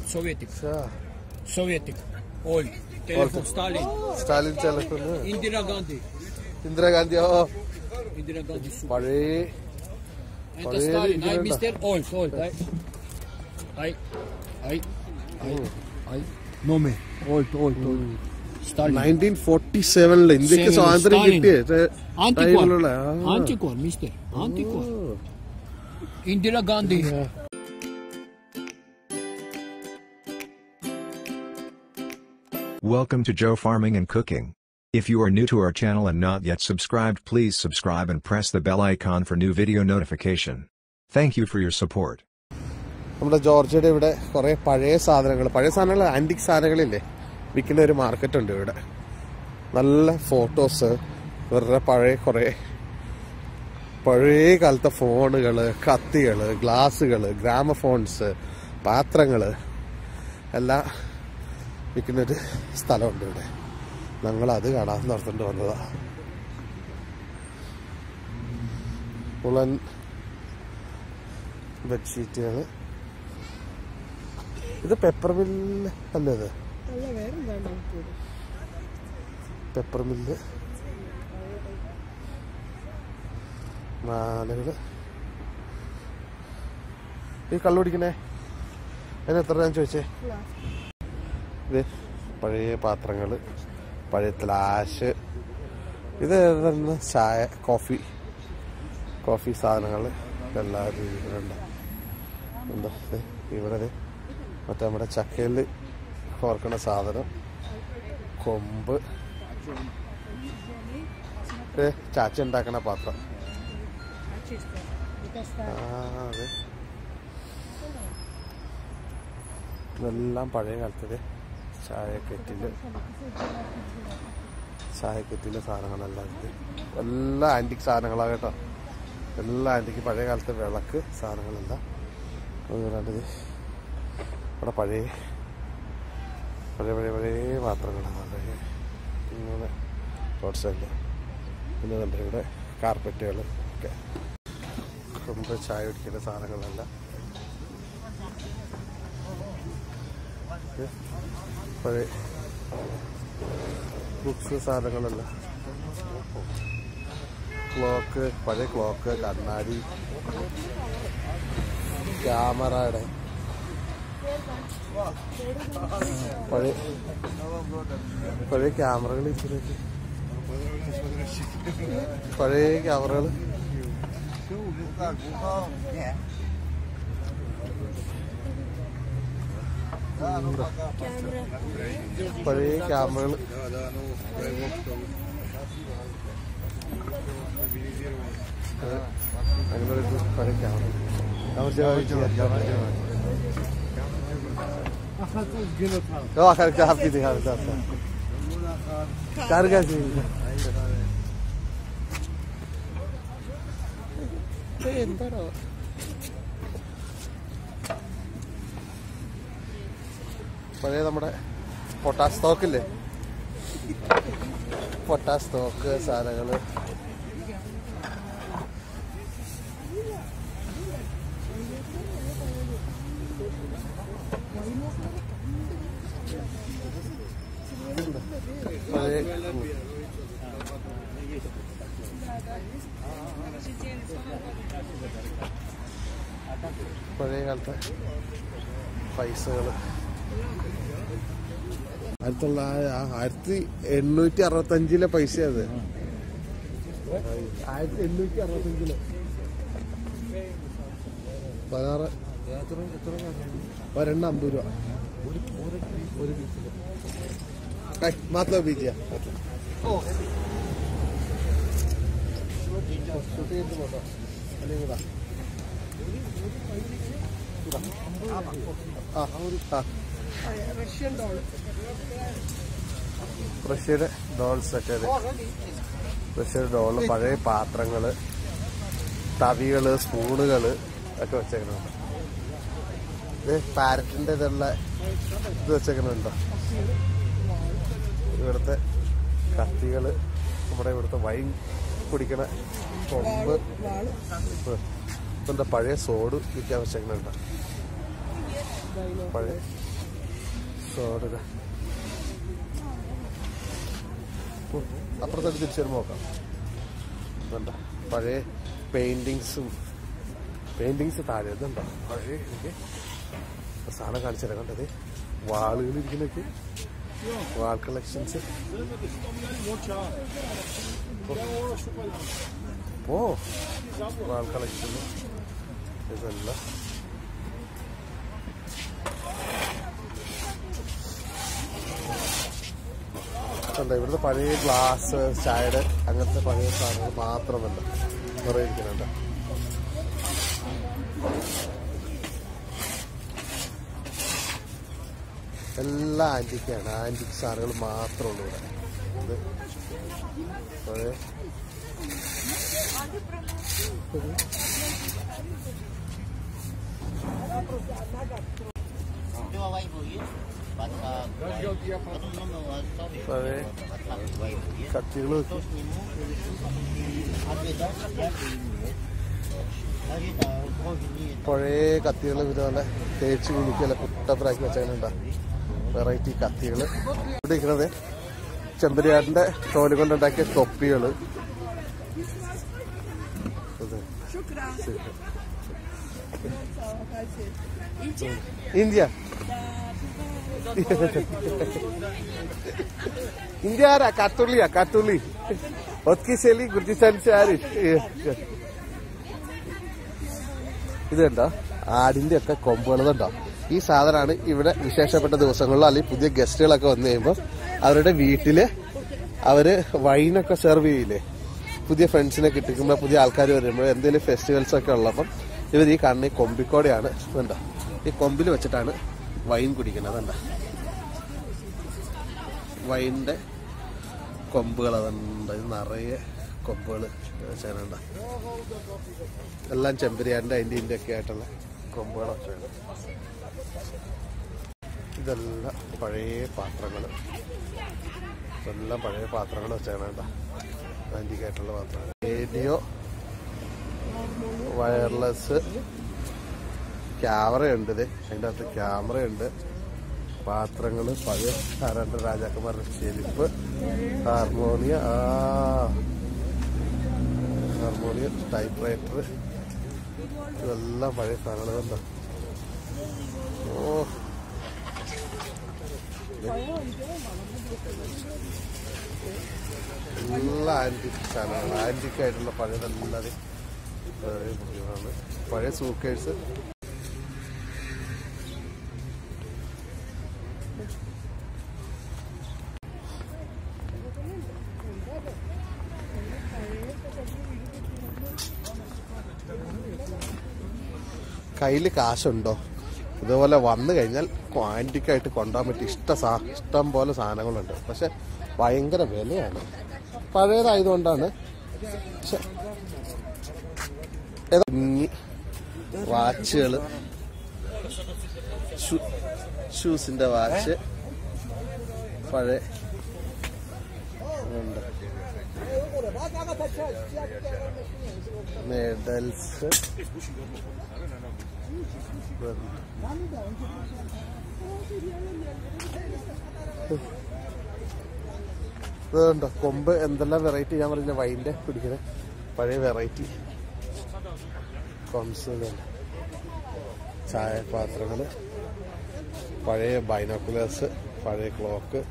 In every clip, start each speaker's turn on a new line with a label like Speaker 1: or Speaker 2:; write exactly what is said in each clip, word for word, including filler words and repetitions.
Speaker 1: Sovietic. Sovietic. Old. Telephone Stalin.
Speaker 2: Stalin telephone.
Speaker 1: Indira Gandhi.
Speaker 2: Indira Gandhi. Oh.
Speaker 1: Indira Gandhi.
Speaker 2: Pare.
Speaker 1: And the Stalin. I Mister Old. Old. I. I. I. I. I. No me. Old. Old. Old. Stalin.
Speaker 2: nineteen forty-seven le Indiyakku സ്വാതന്ത്ര്യം കിട്ടിയേ.
Speaker 1: Antiquar. Antiquar, Mister. Antiquar. Indira Gandhi.
Speaker 3: Welcome to Joe Farming and Cooking. If you are new to our channel and not yet subscribed, please subscribe and press the bell icon for new video notification. Thank you for your support.
Speaker 2: നമ്മുടെ ജോർജിയയുടെ ഇവിടെ കുറേ പഴയ സാധനങ്ങൾ പഴയ സാധനങ്ങൾ antique സാധനങ്ങളില്ലേ വിൽക്കുന്ന ഒരു market ഉണ്ട് ഇവിടെ. നല്ല ഫോട്ടോസ്, ഇവരുടെ പഴയ കുറേ പഴയ കാലത്തെ ഫോണുകൾ, കത്തികൾ, ഗ്ലാസുകൾ, ഗ്രാമഫോൺസ്, പാത്രങ്ങൾ എല്ലാം വിൽക്കുന്നൊരു സ്ഥലമുണ്ട് ഇവിടെ. ഞങ്ങളത് കാണാൻ നടത്തേണ്ടി വന്നതാണ്. ഉളൻ ബെഡ്ഷീറ്റുകൾ. ഇത് പെപ്പർ മില്ല് അല്ലേ? ഇത് പെപ്പർ മില്ല്. മാലകള്. ഈ കള്ളു പിടിക്കണേ അതിന് എത്ര രൂപ ചോദിച്ചേ? ഇത് പഴയ പാത്രങ്ങൾ, പഴയ ഗ്ലാസ്. ഇത് തന്നെ ചായ, കോഫി കോഫി സാധനങ്ങൾ എല്ലാ രീതിയിലുണ്ട്. എന്താ ഇവിടെ മറ്റേ നമ്മുടെ ചക്കയിൽ കോർക്കണ സാധനം, കൊമ്പ്, ചാച്ച ഉണ്ടാക്കണ പാത്രം. ആ അതെ, ഇതെല്ലാം പഴയ കാലത്തത് ചായക്കെറ്റില് ചായക്കെറ്റിലെ സാധനങ്ങളെല്ലാം ഇത് എല്ലാം ആൻറ്റിക് സാധനങ്ങളാണ് കേട്ടോ. എല്ലാം ആൻറ്റിക് പഴയ കാലത്തെ വിളക്ക് സാധനങ്ങളെല്ലാം. അതുകൊണ്ടത് ഇവിടെ പഴയ പഴയ പഴയ പഴയ പാത്രങ്ങളാണ്. പഴയ ഇങ്ങനെ റോഡ് സൈഡിൽ. പിന്നെ നമ്മുടെ ഇവിടെ കാർപ്പറ്റുകൾ ഒക്കെ, കൊമ്പ്, ചായ കുടിക്കുന്ന സാധനങ്ങളെല്ലാം. പഴയ ബുക്സ് സാധനങ്ങളല്ല, ക്ലോക്ക്, പഴയ ക്ലോക്ക്, കണ്ണാടി, ക്യാമറയുടെ പഴയ പഴയ ക്യാമറകൾ ഇരിക്കുന്നത്, പഴയ ക്യാമറകൾ. പഴയ ക്യാമറകൾ. അങ്ങനെ പഴയ ക്യാമറ. آخر که هفته دیگه هفته هفته درگاه دیگه പഴയ നമ്മുടെ പൊട്ടാസ് സ്റ്റോക്കില്ലേ, പൊട്ടാസ് സ്റ്റോക്ക് സാധനങ്ങൾ. പഴയ കാലത്തെ പൈസകൾ. ആയിരത്തി തൊള്ളായിരത്തി ആയിരത്തി എണ്ണൂറ്റി അറുപത്തഞ്ചിലെ പൈസ. അത് ആയിരത്തി എണ്ണൂറ്റി അറുപത്തഞ്ചില് പതിനാറ് ഒരെണ്ണം അമ്പത് രൂപ ഒരു പീസില്. മാത്രം ബീജിയാ അല്ലെങ്കിൽ റഷ്യയുടെ ഡോൾസ് ഒക്കെ. റഷ്യയുടെ ഡോള്, പഴയ പാത്രങ്ങള്, തവികള്, സ്പൂണുകള് ഒക്കെ വെച്ചേക്കുന്നുണ്ട്. ഇത് പാരറ്റിന്റെ ഇതുള്ള ഇത് വെച്ചേക്കുന്നുണ്ടോ? ഇവിടുത്തെ കത്തികള്, നമ്മുടെ ഇവിടുത്തെ വൈൻ കുടിക്കണ കൊമ്പ്, ഇപ്പം പഴയ സോഡ് വിൽക്കാൻ വെച്ചേക്കുന്നുണ്ടോ? പഴയ സോഡ അപ്പുറത്തോട്ട് തിരിച്ചു വരുമ്പോൾ നോക്കാം. ഇതുണ്ടോ പഴയ പെയിന്റിങ്സും പെയിന്റിങ്സ് താഴെ ഇതുണ്ടോ പഴയ എനിക്ക് സാധനം കാണിച്ചു തരാം. കണ്ടത് വാളുകൾ ഇരിക്കുന്നൊക്കെ വാൾ കളക്ഷൻസ്. ഓ വാൾ കളക്ഷൻ ഇതല്ല. ഇവിടുത്തെ പഴയ ഗ്ലാസ് ചായയുടെ അങ്ങനത്തെ പഴയ സാധനങ്ങൾ മാത്രമല്ല കുറേ ഇരിക്കുന്നുണ്ട്. എല്ലാം ആന്റിക്കാണ്. ആന്റിക് സാധനങ്ങൾ മാത്രമേ ഉള്ളൂ ഇവിടെ. ഇത് പഴയ പഴയ കത്തികൾ പഴയ കത്തികൾ ഇതുപോലെ തേച്ച് കുളിക്കല്ല കുട്ടപ്പറാക്കി വെച്ചാലുണ്ടാ വെറൈറ്റി കത്തികൾ. ഇവിടെ ഇരിക്കുന്നത് ചെമ്പരിയാടിന്റെ തോല് കൊണ്ടുണ്ടാക്കിയ തൊപ്പികള്. ഇന്ത്യ ഇന്ത്യ ആരാ? കാത്തുള്ളിയാ കാത്തുള്ളി ഒത്കിശലി ഗുർജിച്ചാലിച്ച് ആര്? ഇത് കണ്ടോ ആടിന്റെ ഒക്കെ കൊമ്പുകളതുണ്ടോ. ഈ സാധനമാണ് ഇവിടെ വിശേഷപ്പെട്ട ദിവസങ്ങളിലോ അല്ലെങ്കിൽ പുതിയ ഗസ്റ്റുകളൊക്കെ വന്നു കഴിയുമ്പോൾ അവരുടെ വീട്ടില് അവര് വൈനൊക്കെ സെർവ് ചെയ്യില്ലേ. പുതിയ ഫ്രണ്ട്സിനെ കിട്ടിക്കുമ്പോൾ പുതിയ ആൾക്കാർ വരുമ്പോൾ എന്തെങ്കിലും ഫെസ്റ്റിവൽസ് ഒക്കെ ഉള്ളപ്പം ഇവർ ഈ കാണുന്ന ഈ കൊമ്പിക്കോടെയാണ് കണ്ടോ ഈ കൊമ്പിൽ വെച്ചിട്ടാണ് വൈൻ കുടിക്കുന്നത്. അതുണ്ട വൈനിന്റെ കൊമ്പുകൾ അതുണ്ട്. ഇത് നിറയെ കൊമ്പുകൾ വെച്ചാലുണ്ട. എല്ലാം ചെമ്പരിയാടിന്റെ അതിൻ്റെ ഇതിൻ്റെ ഒക്കെ ആയിട്ടുള്ള കൊമ്പുകളൊക്കെയാണ്. ഇതെല്ലാം പഴയ പാത്രങ്ങൾ. ഇതെല്ലാം പഴയ പാത്രങ്ങൾ വെച്ചാണ് കേട്ടോ ആന്റിക്കായിട്ടുള്ള പാത്രങ്ങൾ. റേഡിയോ, വയർലെസ്, ക്യാമറയുണ്ട്. ഇത് അതിൻ്റെ അകത്ത് ക്യാമറയുണ്ട്. പാത്രങ്ങൾ പഴയ രണ്ട് രാജാക്കന്മാരുടെ ചെരുപ്പ്, ഹാർമോണിയ ആ ഹാർമോണിയം, ടൈപ്പ് റൈറ്റർ, ഇതെല്ലാം പഴയ സാധനങ്ങൾ കണ്ടോ. ഓ എല്ലാ ആന്റിക് സാധനങ്ങൾ. ആന്റിക്കായിട്ടുള്ള പഴയതെല്ലാവരും പഴയ സൂക്കേഴ്സ്. കയ്യിൽ കാശുണ്ടോ ഇതുപോലെ വന്നു കഴിഞ്ഞാൽ ആന്റിക്കായിട്ട് കൊണ്ടുപോകാൻ പറ്റിയ ഇഷ്ട സാ ഇഷ്ടം പോലെ സാധനങ്ങളുണ്ട്. പക്ഷെ ഭയങ്കര വിലയാണ്. പഴയതായതുകൊണ്ടാണ്. പക്ഷെ വാച്ചുകള്, ഷൂസിന്റെ വാച്ച് പഴയ ഉണ്ട്. മെഡൽസ്, ഇതുണ്ടോ കൊമ്പ്. എന്തെല്ലാം വെറൈറ്റി ഞാൻ പറഞ്ഞ വൈൻ്റെ പിടിക്കുന്നത് പഴയ വെറൈറ്റി കൊംസ്, ചായ പാത്രങ്ങൾ, പഴയ ബൈനോക്കുലേഴ്സ്, പഴയ ക്ലോക്ക്.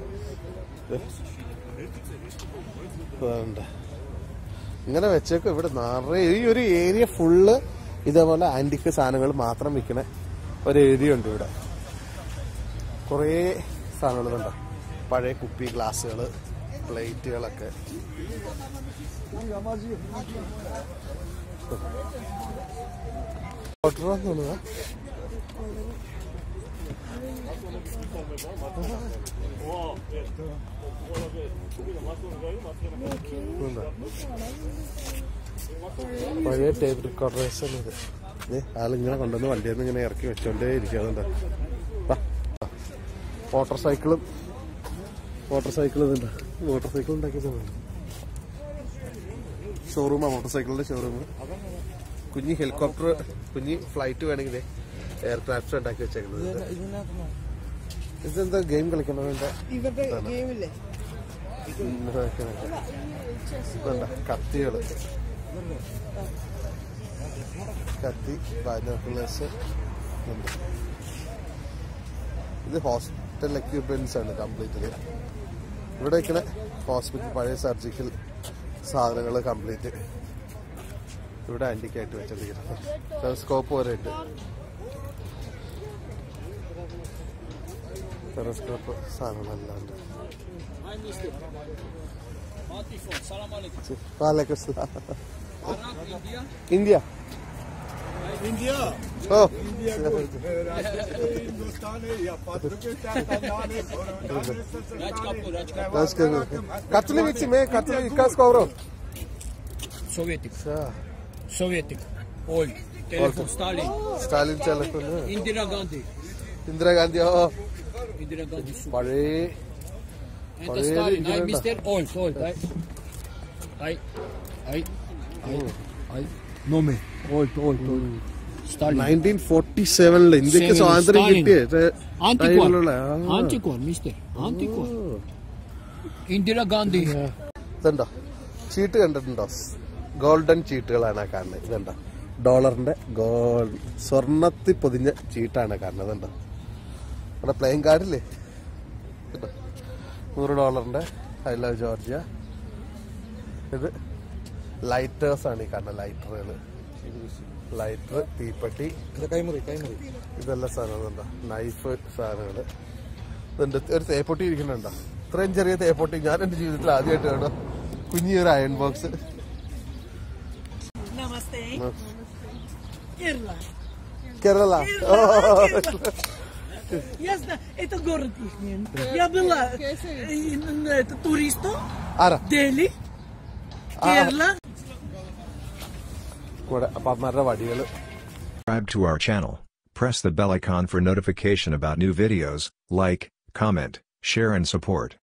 Speaker 2: ഇതുണ്ട് ഇങ്ങനെ വെച്ചേക്കും. ഇവിടെ നിറയെ ഈ ഒരു ഏരിയ ഫുള്ള് ഇതേപോലെ ആന്റിക് സാധനങ്ങൾ മാത്രം വിൽക്കുന്ന ഒരു ഏരിയ ഉണ്ട് ഇവിടെ. കുറേ സാധനങ്ങളുണ്ടോ പഴയ കുപ്പി, ഗ്ലാസ്സുകൾ, പ്ലേറ്റുകളൊക്കെ. ഓർഡറാന്ന് തോന്നുക. പഴയ ടേപ്പ് റിക്കോർഡേഴ്സ് ഇത്. ആളിങ്ങനെ കൊണ്ടുവന്ന് വണ്ടിയിൽ നിന്ന് ഇങ്ങനെ ഇറക്കി വെച്ചോണ്ടേ ഇരിക്കാറുണ്ട്. മോട്ടോർ സൈക്കിളും മോട്ടോർ സൈക്കിൾ ഇതുണ്ട്. മോട്ടോർ സൈക്കിൾ ഉണ്ടാക്കിയ സമയം ഷോറൂമാ. മോട്ടോർ സൈക്കിളിന്റെ ഷോറൂം. കുഞ്ഞി ഹെലികോപ്റ്റർ, കുഞ്ഞി ഫ്ലൈറ്റ് വേണമെങ്കിൽ എയർക്രാഫ്റ്റ് ഉണ്ടാക്കി വെച്ചേക്കുന്നത്. ഇതെന്താ ഗെയിം കളിക്കണം വേണ്ട കത്തികള് കത്തി ബൈനോക്കുലേഴ്സ്. ഇത് ഹോസ്പിറ്റൽ എക്യുപ്മെന്റ്സ് ആണ് കംപ്ലീറ്റ്. ഇവിടെ ഇങ്ങനെ ഹോസ്പിറ്റൽ പഴയ സർജിക്കൽ സാധനങ്ങൾ കംപ്ലീറ്റ് ഇവിടെ ആന്റിക്കായിട്ട് വെച്ചിരിക്കുന്നത്. ടെലസ്കോപ്പ് വരെ ഉണ്ട്. ടെലസ്കോപ്പ് സാധനങ്ങളെല്ലാം ഉണ്ട്. വാലേക്കും സലാം. India
Speaker 4: India.
Speaker 2: Oh.
Speaker 4: India. Hindustan है या Pakistan
Speaker 2: Katli mici me, katli kas kovro.
Speaker 1: Sovjetic. Sovjetic. Old. Telephone Stalin.
Speaker 2: Stalin telephone.
Speaker 1: Indira Gandhi.
Speaker 2: Indira Gandhi. Oh.
Speaker 1: Indira Gandhi.
Speaker 2: Pare.
Speaker 1: And the Stalin. I Mister Old. Old. I. I. I. I. I. No me. Old. Old. Old. Stalin.
Speaker 2: nineteen forty-seven ല് ഇന്ത്യക്ക് സ്വാതന്ത്ര്യം കിട്ടിയ
Speaker 1: ആന്റിക്വാർ mister ആന്റിക്വാർ ഇന്ദിര ഗാന്ധി.
Speaker 2: ഇതുണ്ടോ ചീട്ട് കണ്ടിട്ടുണ്ടോ? Golden ചീട്ടുകളാണ് കാണുന്നത്. ഇതുണ്ടോ ഡോളറിന്റെ ഗോൾഡ് സ്വർണ്ണത്തിൽ പൊതിഞ്ഞ ചീട്ടാണ് കാണുന്നത്. ഇതുണ്ടോ അവിടെ പ്ലേയിങ് കാർഡില്ലേ? നൂറ് ഡോളറിന്റെ ഐ ലവ് ജോർജിയ. ഇത് ലൈറ്റേഴ്സ് ആണ് ഈ കാണുന്നത്. ലൈറ്ററുകള്, ലൈറ്റർ, തീപ്പെട്ടി, ഇതെല്ലാം സാധനങ്ങളുണ്ടോ? നൈഫ് സാധനങ്ങള്. ഇതുണ്ട് ഒരു തേപ്പൊട്ടി ഇരിക്കുന്നുണ്ടോ? ഇത്രയും ചെറിയ തേപ്പൊട്ടി ഞാൻ എന്റെ ജീവിതത്തിൽ ആദ്യമായിട്ട് കാണാം. കുഞ്ഞൊരു iron box. Kerala.
Speaker 5: Ясно, это город их. Я была туристом. Дели, Керала.
Speaker 3: Subscribe to our channel, press the bell icon for notification about new videos, like, comment, share and support.